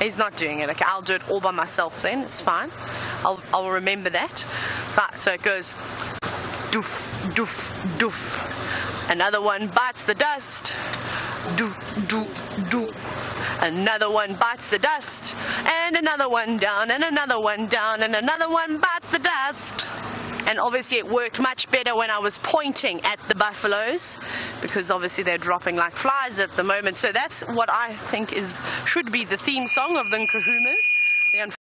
He's not doing it. Okay, I'll do it all by myself then. It's fine. I'll remember that. But so it goes doof, doof, doof. Another one bites the dust. Doof, doof, doof. Another one bites the dust. And another one down, and another one down, and another one bites the dust. And obviously it worked much better when I was pointing at the buffaloes, because obviously they're dropping like flies at the moment. So that's what I think should be the theme song of the Nkuhumas.